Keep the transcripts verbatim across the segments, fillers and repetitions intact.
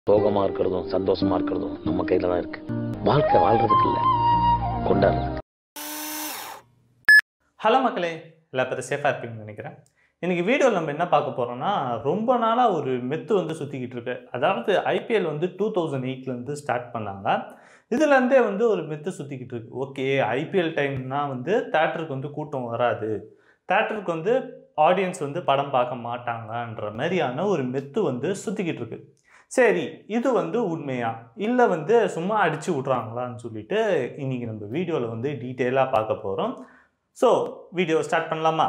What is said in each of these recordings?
சோகமா இருக்கிறதும் சந்தோஷமா இருக்கிறதும் நம்ம கையில தான் இருக்கு. வாழ்க்கை வாழ்றதுக்கு இல்லை, கொண்டாடுறதுக்கு. ஹலோ மக்களே, எல்லா பேரும் சேஃபாக இருப்பீங்கன்னு நினைக்கிறேன். இன்றைக்கி வீடியோவில் நம்ம என்ன பார்க்க போகிறோம்னா, ரொம்ப நாளாக ஒரு மெத்து வந்து சுற்றிக்கிட்டு இருக்கு. அதாவது ஐபிஎல் வந்து டூ தௌசண்ட் எயிட்லேருந்து ஸ்டார்ட் பண்ணாங்க. இதுலேருந்தே வந்து ஒரு மெத்து சுற்றிக்கிட்டு இருக்கு. ஓகே, ஐபிஎல் டைம்னா வந்து தேட்டருக்கு வந்து கூட்டம் வராது, தேட்டருக்கு வந்து ஆடியன்ஸ் வந்து படம் பார்க்க மாட்டாங்கன்ற மாதிரியான ஒரு மெத்து வந்து சுற்றிக்கிட்டு இருக்கு. சரி, இது வந்து உண்மையா இல்லை வந்து சும்மா அடித்து விட்றாங்களான்னு சொல்லிட்டு இன்றைக்கி நம்ம வீடியோவில் வந்து டீட்டெயிலாக பார்க்க போகிறோம். ஸோ வீடியோ ஸ்டார்ட் பண்ணலாமா?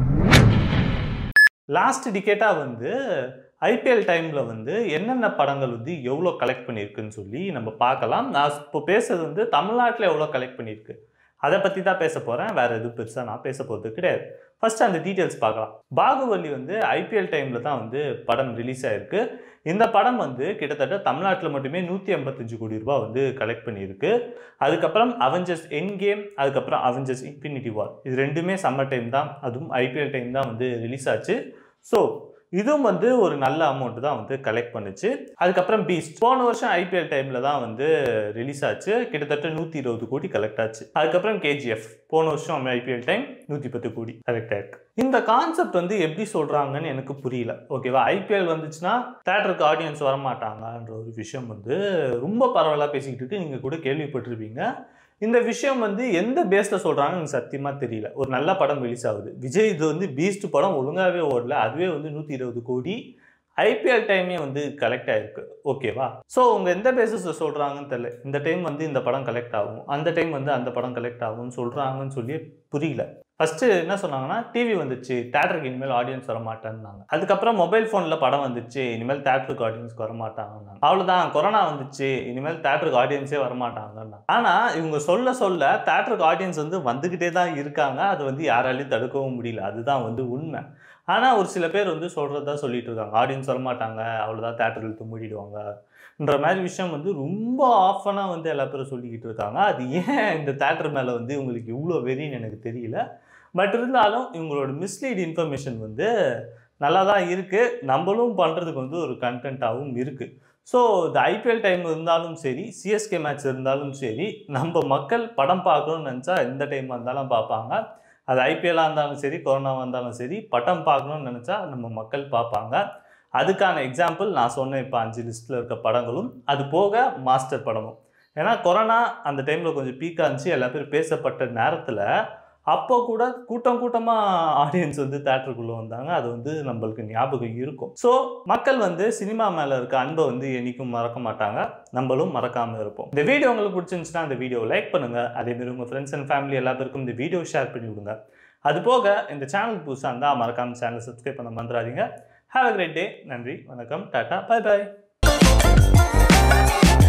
லாஸ்ட் டிகேட்டாக வந்து ஐபிஎல் டைமில் வந்து என்னென்ன படங்கள் வந்து எவ்வளோ கலெக்ட் பண்ணியிருக்குன்னு சொல்லி நம்ம பார்க்கலாம். நான் இப்போ பேசுறது வந்து தமிழ்நாட்டில் எவ்வளோ கலெக்ட் பண்ணியிருக்கு அதை பற்றி தான் பேச போகிறேன். வேறு எதுவும் பெருசாக நான் பேச போகிறது கிடையாது. ஃபஸ்ட்டு அந்த டீட்டெயில்ஸ் பார்க்கலாம். பாகுபலி வந்து ஐபிஎல் டைமில் தான் வந்து படம் ரிலீஸ் ஆகிருக்கு. இந்த படம் வந்து கிட்டத்தட்ட தமிழ்நாட்டில் மட்டுமே நூற்றி ஐம்பத்தஞ்சு கோடி ரூபாய் வந்து கலெக்ட் பண்ணியிருக்கு. அதுக்கப்புறம் அவெஞ்சர்ஸ் எண்ட் கேம், அதுக்கப்புறம் அவெஞ்சர்ஸ் இன்ஃபினிட்டி வார், இது ரெண்டுமே சம்மர் டைம் தான், அதுவும் ஐபிஎல் டைம் தான் வந்து ரிலீஸ் ஆச்சு. ஸோ இதுவும் வந்து ஒரு நல்ல அமௌண்ட் தான் வந்து கலெக்ட் பண்ணுச்சு. அதுக்கப்புறம் பீஸ்ட் போன வருஷம் ஐபிஎல் டைமில் தான் வந்து ரிலீஸ் ஆச்சு, கிட்டத்தட்ட நூற்றி இருபது கோடி கலெக்ட் ஆச்சு. அதுக்கப்புறம் கேஜிஎஃப் போன வருஷம் ஐபிஎல் டைம் நூற்றி பத்து கோடி கலெக்ட் ஆயிருக்கு. இந்த கான்செப்ட் வந்து எப்படி சொல்கிறாங்கன்னு எனக்கு புரியல. ஓகேவா, ஐபிஎல் வந்துச்சுன்னா தேட்டருக்கு ஆடியன்ஸ் வரமாட்டாங்கன்ற ஒரு விஷயம் வந்து ரொம்ப பரவலாக பேசிக்கிட்டு இருக்கு. நீங்கள் கூட கேள்விப்பட்டிருப்பீங்க. இந்த விஷயம் வந்து எந்த பேஸில் சொல்கிறாங்கன்னு எனக்கு சத்தியமாக தெரியல. ஒரு நல்ல படம் ரிலீஸ் ஆகுது, விஜய் இது வந்து பீஸ்ட் படம் ஒழுங்காகவே ஓடல, அதுவே வந்து நூற்றி இருபது கோடி ஐபிஎல் டைமே வந்து கலெக்ட் ஆகிருக்கு. ஓகேவா, ஸோ அவங்க எந்த பேஸில் சொல்கிறாங்கன்னு தெரியல. இந்த டைம் வந்து இந்த படம் கலெக்ட் ஆகும், அந்த டைம் வந்து அந்த படம் கலெக்ட் ஆகும்னு சொல்கிறாங்கன்னு சொல்லி புரியல. ஃபஸ்ட்டு என்ன சொன்னாங்கன்னா, டிவி வந்துச்சு, தேட்டருக்கு இனிமேல் ஆடியன்ஸ் வரமாட்டேன்னாங்க. அதுக்கப்புறம் மொபைல் ஃபோனில் படம் வந்துச்சு, இனிமேல் தேட்டருக்கு ஆடியன்ஸ்க்கு வரமாட்டாங்கன்னாங்க. அவ்வளோதான், கொரோனா வந்துச்சு, இனிமேல் தேட்டருக்கு ஆடியன்ஸே வரமாட்டாங்கன்னாங்க. ஆனால் இவங்க சொல்ல சொல்ல தேட்டருக்கு ஆடியன்ஸ் வந்து வந்துக்கிட்டே தான் இருக்காங்க. அது வந்து யாராலையும் தடுக்கவும் முடியல, அதுதான் வந்து உண்மை. ஆனால் ஒரு சில பேர் வந்து சொல்கிறதா சொல்லிட்டு இருக்காங்க, ஆடியன்ஸ் வரமாட்டாங்க, அவ்வளோதான் தேட்டர் இழுத்து மூடிடுவாங்கன்ற மாதிரி விஷயம் வந்து ரொம்ப ஆஃபனாக வந்து எல்லா பேரும் சொல்லிக்கிட்டு இருக்காங்க. அது ஏன் இந்த தேட்டர் மேலே வந்து இவங்களுக்கு இவ்வளோ வெறின்னு எனக்கு தெரியல. பட் இருந்தாலும் இவங்களோட மிஸ்லீட் இன்ஃபர்மேஷன் வந்து நல்லா தான் இருக்குது, நம்மளும் பண்ணுறதுக்கு வந்து ஒரு கண்டென்ட்டாகவும் இருக்குது. ஸோ இந்த ஐபிஎல் டைம் இருந்தாலும் சரி, சிஎஸ்கே மேட்ச் இருந்தாலும் சரி, நம்ம மக்கள் படம் பார்க்கணும்னு நினச்சா எந்த டைமாக இருந்தாலும் பார்ப்பாங்க. அது ஐபிஎல்லாக இருந்தாலும் சரி, கொரோனாவாக இருந்தாலும் சரி, படம் பார்க்கணும்னு நினச்சா நம்ம மக்கள் பார்ப்பாங்க. அதுக்கான எக்ஸாம்பிள் நான் சொன்னேன் இப்போ அஞ்சு லிஸ்ட்டில் இருக்க படங்களும், அது போக மாஸ்டர் படமும். ஏன்னா கொரோனா அந்த டைமில் கொஞ்சம் பீக்காக இருந்துச்சு, எல்லா பேரும் பேசப்பட்ட நேரத்தில் அப்போ கூட கூட்டம் கூட்டமாக ஆடியன்ஸ் வந்து தேட்டருக்குள்ளே வந்தாங்க. அது வந்து நம்மளுக்கு ஞாபகம் இருக்கும். ஸோ மக்கள் வந்து சினிமா மேலே இருக்க அன்பை வந்து என்றைக்கும் மறக்க மாட்டாங்க, நம்மளும் மறக்காமல் இருப்போம். இந்த வீடியோ உங்களுக்கு பிடிச்சிருந்துச்சுன்னா இந்த வீடியோ லைக் பண்ணுங்கள். அதேமாதிரி உங்கள் ஃப்ரெண்ட்ஸ் அண்ட் ஃபேமிலி எல்லா பேருக்கும் இந்த வீடியோ ஷேர் பண்ணி விடுங்க. அது போக இந்த சேனல் புதுசாக இருந்தால் மறக்காமல் சேனலை சப்ஸ்கிரைப் பண்ண மறந்துடாதீங்க. Have a great day. நன்றி, வணக்கம், டாட்டா, பை பாய்.